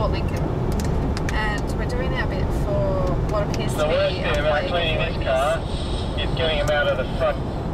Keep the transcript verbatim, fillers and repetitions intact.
Port Lincoln. And we're doing our bit for what appears The to worst be bit a about wave cleaning this car is getting them out of the front